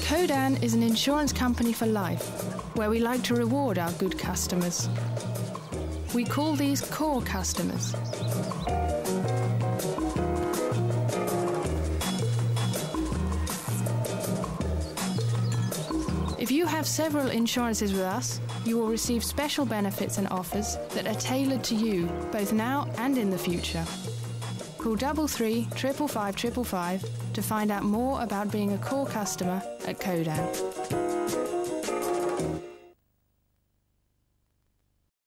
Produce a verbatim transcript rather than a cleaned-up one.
Codan is an insurance company for life, where we like to reward our good customers. We call these core customers. If you have several insurances with us, you will receive special benefits and offers that are tailored to you, both now and in the future. Call double three triple five triple five to find out more about being a core customer at Codan.